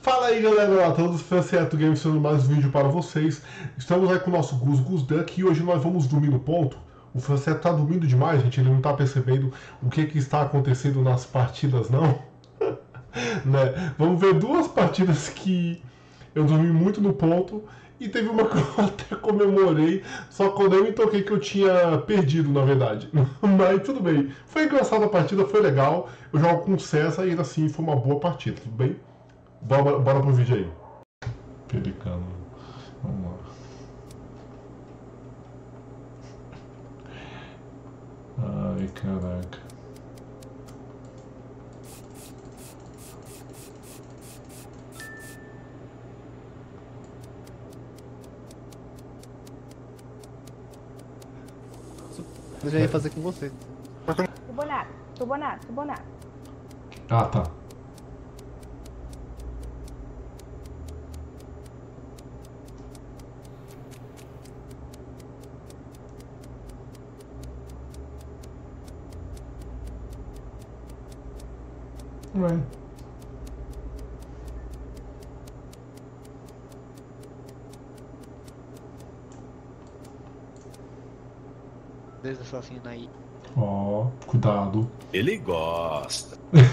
Fala aí galera, olá a todos, Franceto Games trazendo mais um vídeo para vocês. Estamos aí com o nosso Gus Gus Duck e hoje nós vamos dormir no ponto. O Franceto tá dormindo demais, gente, ele não tá percebendo o que está acontecendo nas partidas não. Né? Vamos ver duas partidas que eu dormi muito no ponto e teve uma que eu até comemorei, só quando eu me toquei que eu tinha perdido na verdade. Mas tudo bem, foi engraçada a partida, foi legal. Eu jogo com o César e assim foi uma boa partida, tudo bem? Bora pro vídeo aí. Pelicano. Vamos lá. Ai, caraca. Eu já ia fazer com você. Tubonato. Ah, tá. Ué. Desde assassino aí. Ó, cuidado. Ele gosta.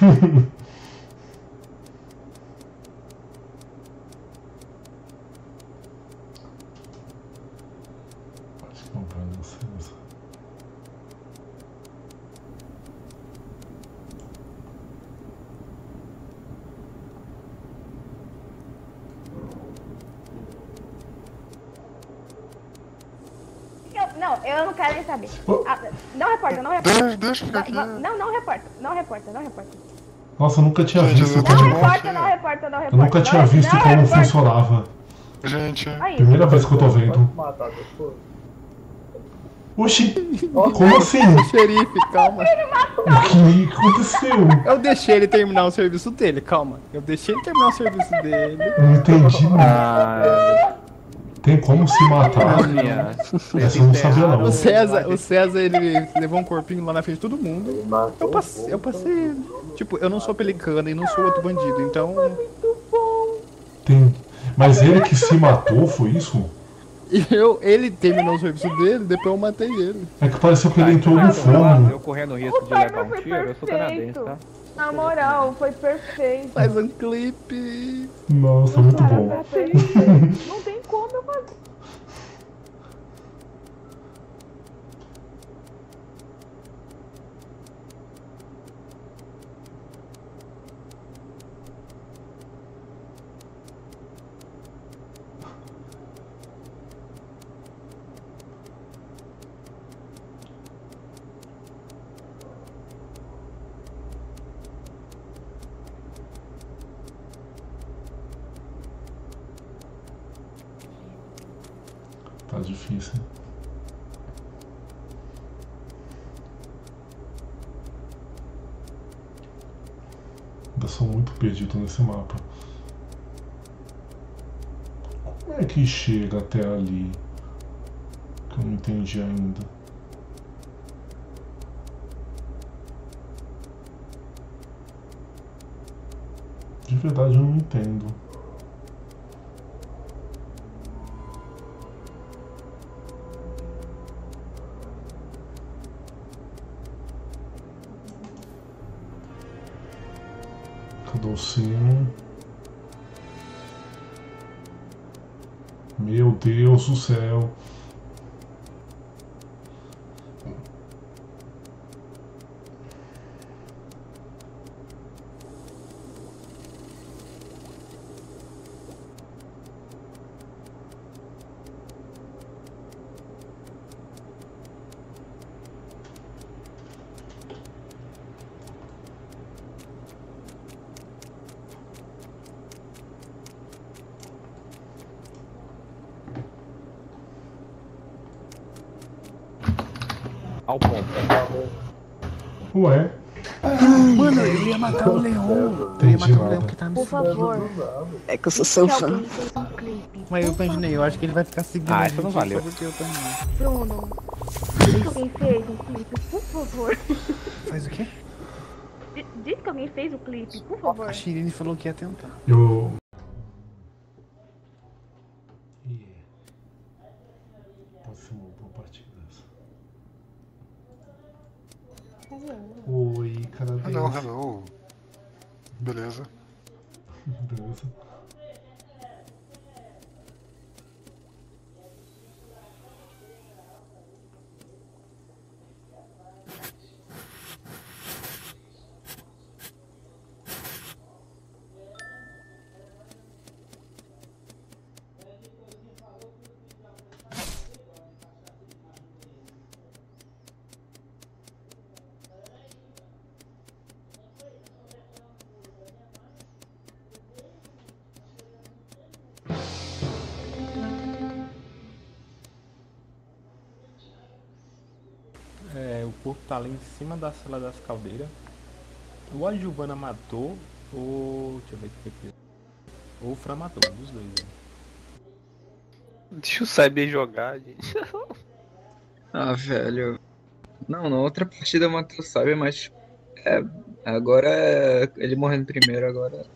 Acho que não vai dar certo. Eu não quero nem saber. Não reporta. Deixa eu ficar aqui. Não reporta. Nossa, eu nunca tinha visto Não reporta. Eu nunca tinha visto como funcionava. Gente, Aí. Primeira vez que eu tô vendo. Oxi, como assim? xerife, calma. O que aconteceu? Eu deixei ele terminar o serviço dele, calma. Eu deixei ele terminar o serviço dele. Não entendi. Tem como se matar? Essa eu não sabia não. O César, ele levou um corpinho lá na frente de todo mundo. Eu passei. Tipo, eu não sou pelicano e não sou outro bandido, então. Tem. Mas ele que se matou, foi isso? Ele terminou o serviço dele, depois eu matei ele. É que pareceu que ele entrou no forno. Eu correndo o risco de levar um tiro, eu sou canadense, tá? Na moral, foi perfeito. Faz um clipe. Nossa, muito bom. Não tem como eu fazer. Tá difícil. Ainda sou muito perdido nesse mapa. Como é que chega até ali? Que eu não entendi ainda. De verdade eu não entendo. Cadê o sino? Meu Deus do céu. Ao ponto. Ué? Mano, eu ia matar o leão. Eu ia Entendi matar o leão nada. que tá me Por favor. É que eu sou seu fã. Alguém fez um clipe. Mas eu imaginei, eu acho que ele vai ficar seguindo. Ah, a isso não gente valeu. só porque eu também. Bruno, diz que alguém fez um clipe, por favor. Faz o quê? Diz que alguém fez o clipe, por favor. A Shirine falou que ia tentar. Eu Beleza. O corpo tá ali em cima da sala das caldeiras. Ou a Giovana matou, ou. Deixa eu ver o que é. Ou o Fran matou, um dos dois. Né? Deixa eu saber jogar, gente. Ah, velho. Não, na outra partida eu matei o Cyber, mas. É, agora ele morrendo primeiro, agora.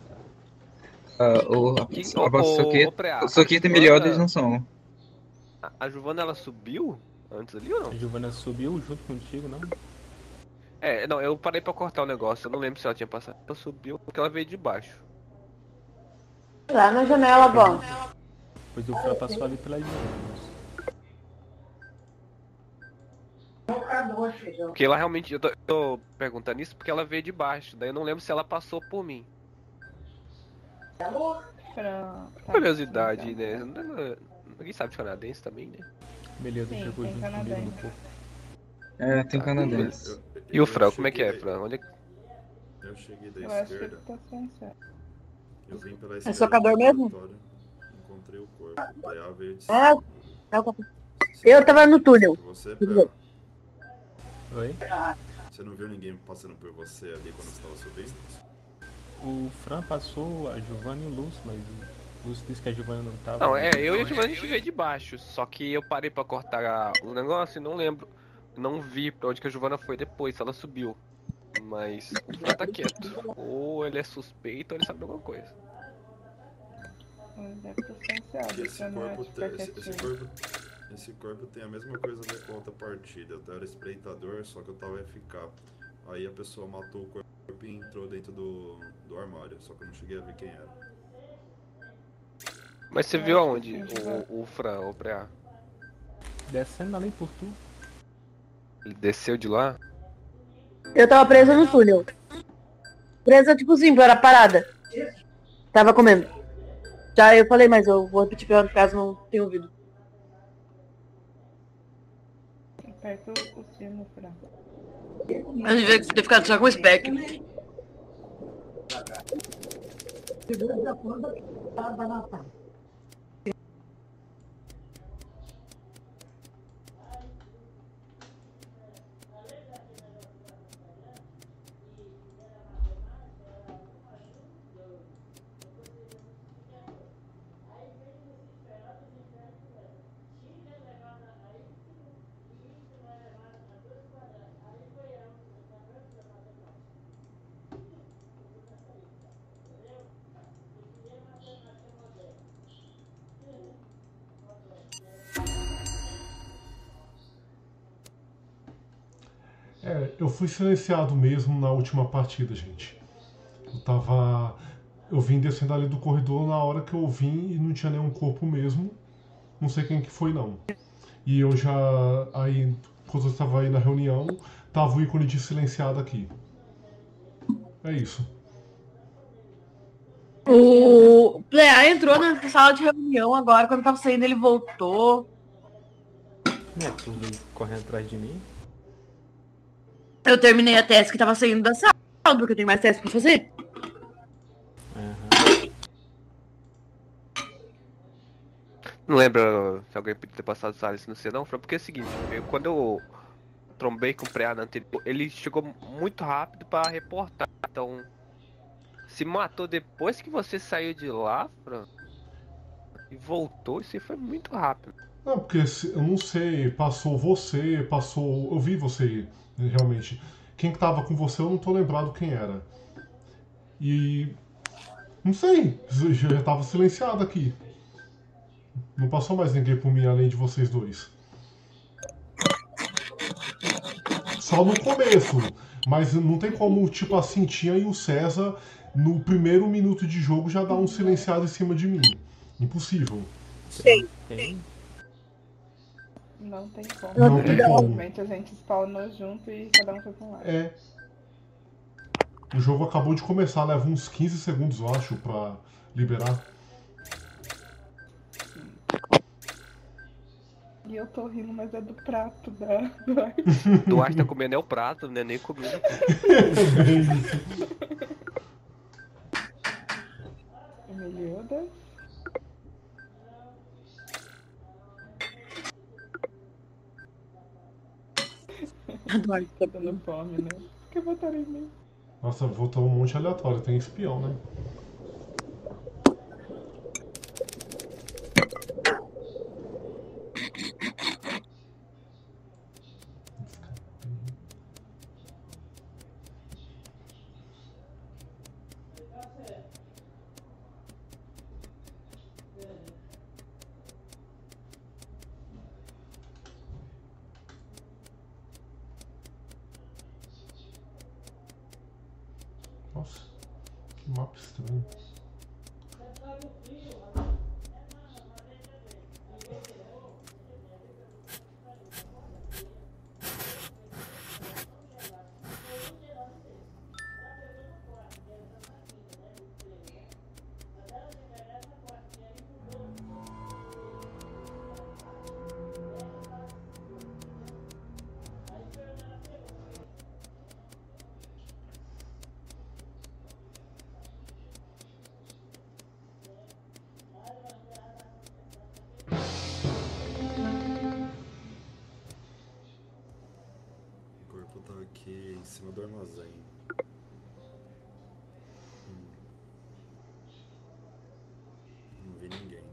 O Soquita e Melhor eles não são. A Giovana, ela subiu antes ali ou não? A Giovana subiu junto contigo, não? Não, eu parei pra cortar o negócio, eu não lembro se ela tinha passado. Ela subiu porque ela veio de baixo. Lá na janela, bom. Pois o Fran passou ali pela direita. Porque ela realmente, eu tô perguntando isso porque ela veio de baixo, daí eu não lembro se ela passou por mim. Curiosidade, né? Ninguém sabe de canadense também, né? Beleza, chegou junto comigo no corpo. Tem canadense. E o Fran, como é que é, Fran? Onde é que... Eu cheguei da esquerda. Eu vim pela esquerda. É socador mesmo? Encontrei o corpo. Daí ela veio de Eu tava no túnel. Você, Oi? Você não viu ninguém passando por você ali quando você tava subindo? O Fran passou, a Giovana e o Lúcio, mas o Lúcio disse que a Giovana não tava. Não, eu e a Giovana a gente veio de baixo, só que eu parei pra cortar o negócio e não lembro. Não vi pra onde que a Giovana foi depois, se ela subiu. Mas o Fran tá quieto. Ou ele é suspeito ou ele sabe alguma coisa. Deve ter silenciado, Esse corpo tem a mesma coisa da outra partida. Eu era espreitador, só que eu tava FK. Aí a pessoa matou o corpo e entrou dentro do armário, só que eu não cheguei a ver quem era. Mas você viu aonde o Fran, o Preá? Descendo ali por tu. Ele desceu de lá? Eu tava presa no túnel. Presa tipo assim, era parada. Tava comendo. Já eu falei, mas eu vou repetir pra caso não tenha ouvido. Aperta o sino pra... Eu devia ter ficado só com o spec. Eu fui silenciado mesmo na última partida, gente. Eu vim descendo ali do corredor na hora que eu vim e não tinha nenhum corpo mesmo. Não sei quem que foi, não. E eu já, aí, quando eu estava aí na reunião, tava o ícone de silenciado aqui. É isso. O Plea entrou na sala de reunião agora, quando tava saindo ele voltou. Tu veio correndo atrás de mim. Eu terminei a task que tava saindo da sala, porque eu tenho mais task pra fazer. Não lembro se alguém podia ter passado essa área, não sei não, porque é o seguinte, quando eu trombei com o Preá na anterior, ele chegou muito rápido pra reportar, então se matou depois que você saiu de lá, Fran, e voltou, isso aí foi muito rápido. Não, porque eu não sei, passou, eu vi você, realmente. Quem que tava com você eu não tô lembrado quem era. E... não sei, já tava silenciado aqui. Não passou mais ninguém por mim além de vocês dois. Só no começo, mas não tem como, tipo assim, tinha e o César no primeiro minuto de jogo já dá um silenciado em cima de mim. Impossível. Sei. Tem. Não tem como. Não tem como. Simplesmente a gente spawnou junto e cada um foi pra um lado. É. O jogo acabou de começar, leva uns 15 segundos, eu acho, pra liberar. E eu tô rindo, mas é do prato do ar. Duarte tá comendo é o prato, né? Nem comendo. É bem isso. Meliodas. Adoro. Tá dando fome, né? Por que botaram em mim? Nossa, voltou um monte aleatório, tem espião, né? Nossa, que mapa estranho. O corpo tá aqui em cima do armazém. Não vi ninguém.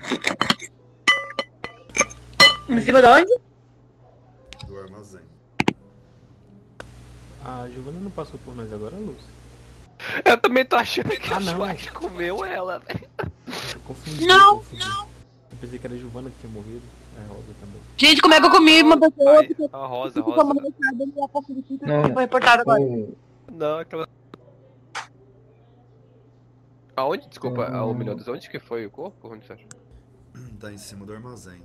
Em cima de onde? Do armazém. A Giovana não passou por nós agora, Luz? Eu também tô achando que Ah, o não. Duarte comeu ela, velho. Eu confundi. Não, eu confundi. Eu pensei que era a Giovana que tinha morrido. É a Rosa também. Gente, como é que eu comi uma pessoa Ai, que a Rosa, ficou Rosa. molestada e a passou de Não. foi reportada agora. Não, aquela. Aonde? Desculpa, Não. ô Milhotas, onde que foi o corpo? Onde você acha? Tá em cima do armazém.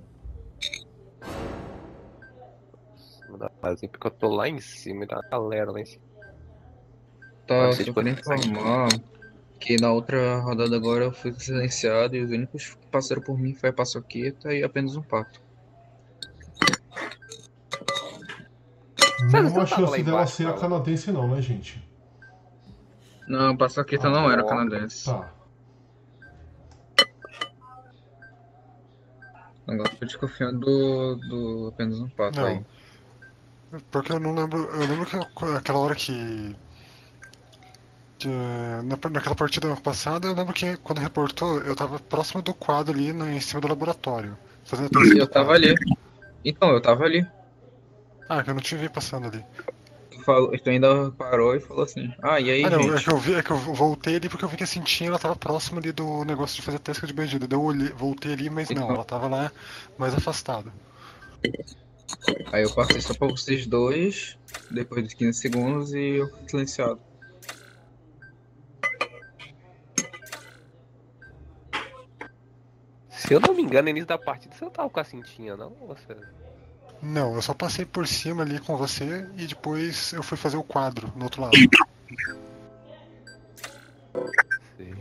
Porque eu tô lá em cima, tá uma galera lá em cima. Tá, Pode só ser de queria qualquer coisa. informar que na outra rodada agora eu fui silenciado e os únicos que passaram por mim foi a Paçoqueta e apenas um pato. Você Nenhuma não tava lá chance dela embaixo, ser a ela? canadense não, né, gente? Não, a Paçoqueta Ah, não era ó. canadense. Tá. Agora tô desconfiando do apenas um pato Não. aí. Porque eu não lembro. Eu lembro que aquela hora naquela partida passada, eu lembro que quando reportou, eu tava próximo do quadro ali, em cima do laboratório. Fazendo a teste Eu do tava quadro. ali. Então, eu tava ali. Ah, que eu não te vi passando ali. Tu ainda parou e falou assim, ah, e aí, Ah, não, gente? é que eu voltei ali porque eu vi que a cintinha ela tava próxima ali do negócio de fazer teste de bandido. Daí eu voltei ali, mas não, Então. ela tava lá mais afastada. Aí eu passei só pra vocês dois, depois dos 15 segundos, e eu fui silenciado. Se eu não me engano, no início da partida você não tava com a cintinha, não? Você... Não, eu só passei por cima ali com você e depois eu fui fazer o quadro no outro lado. Sim.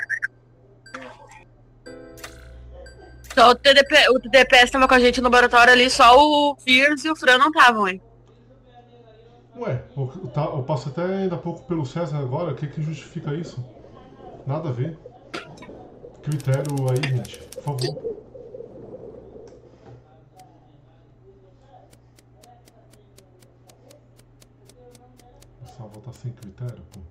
Só o TDPS tava com a gente no laboratório ali, só o Fears e o Fran não estavam, hein? Ué, eu passo até ainda pouco pelo César agora, o que justifica isso? Nada a ver. Critério aí, gente, por favor. Essa volta sem critério, pô.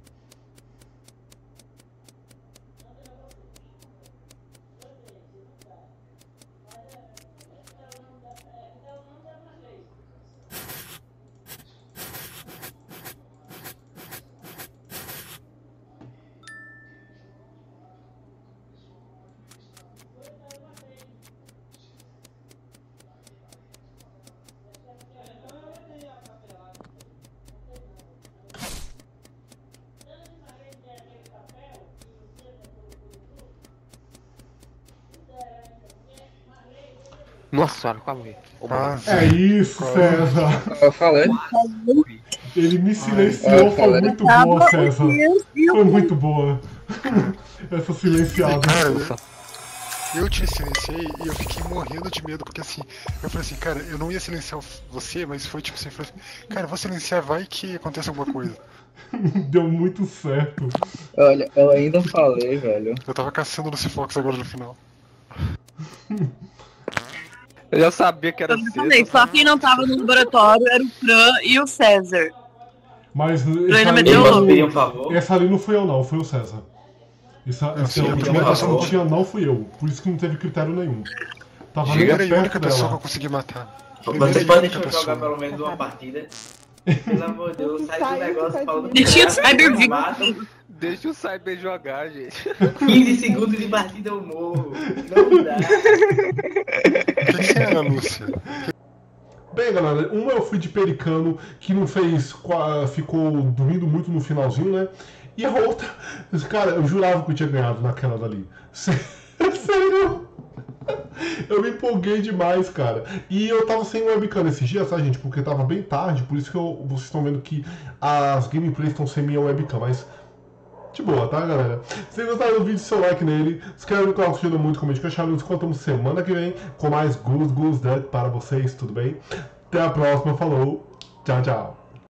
Nossa senhora, quase morri. Quase. É isso, César. Tava falando. Ele me silenciou, foi muito boa, César. Foi muito boa. Essa silenciada. Cara, eu te silenciei e eu fiquei morrendo de medo, porque assim, eu falei assim, cara, eu não ia silenciar você, mas foi tipo assim, eu falei assim, cara, eu vou silenciar, vai que acontece alguma coisa. Deu muito certo. Olha, eu ainda falei, velho. Eu tava caçando o Lucy Fox agora no final. Eu já sabia que era Eu falei, sexta. só quem não tava no laboratório era o Fran e o César. Mas ainda me deu essa ali não fui eu não, foi o César. Essa lutinha não fui eu, por isso que não teve critério nenhum. Tava Ele nem era a única perto pessoa que eu dela. consegui matar. Você pode deixar eu jogar pelo menos uma partida? Pelo amor de Deus, sai do negócio falando. Deixa o Cyber vir. Deixa o Cyber jogar, gente. 15 segundos de partida eu morro. Não dá. O que era, Lúcia? Bem, galera, uma eu fui de Pericano, que não fez. Ficou dormindo muito no finalzinho, né? E a outra. Cara, eu jurava que eu tinha ganhado naquela dali. Sério? Eu me empolguei demais, cara. E eu tava sem webcam esses dias, tá, gente? Porque tava bem tarde, por isso que vocês estão vendo que as gameplays estão sem minha webcam, mas. De boa, tá, galera? Se vocês gostaram do vídeo, seu like nele. Se inscreve no canal, ajuda muito, comente, que nos encontramos semana que vem com mais Goose Duck para vocês, tudo bem? Até a próxima, falou, tchau, tchau.